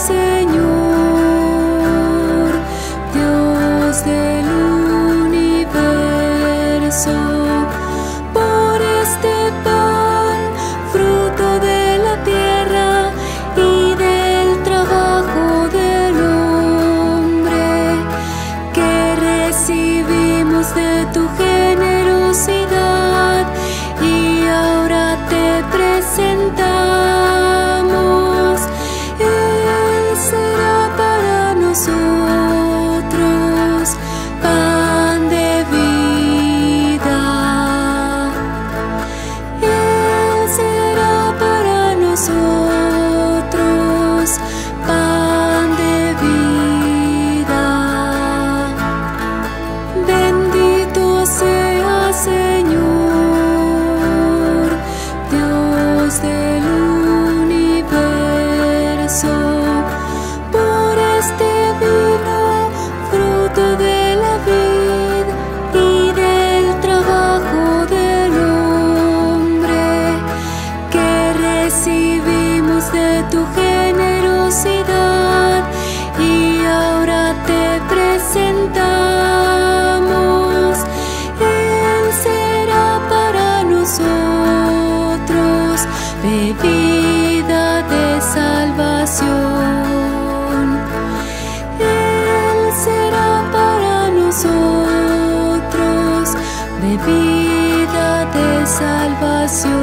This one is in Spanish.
Señor, Dios del universo, por este pan, fruto de la tierra y del trabajo del hombre, que recibimos de tu generosidad y ahora te presentamos. Él será para nosotros pan de vida. Él será para nosotros pan de vida. Bendito sea Señor, Dios del universo, por este vino, fruto de la vid y del trabajo del hombre, que recibimos de tu generosidad y ahora te presentamos. Él será para nosotros bebida de salvación. Él será para nosotros bebida de salvación.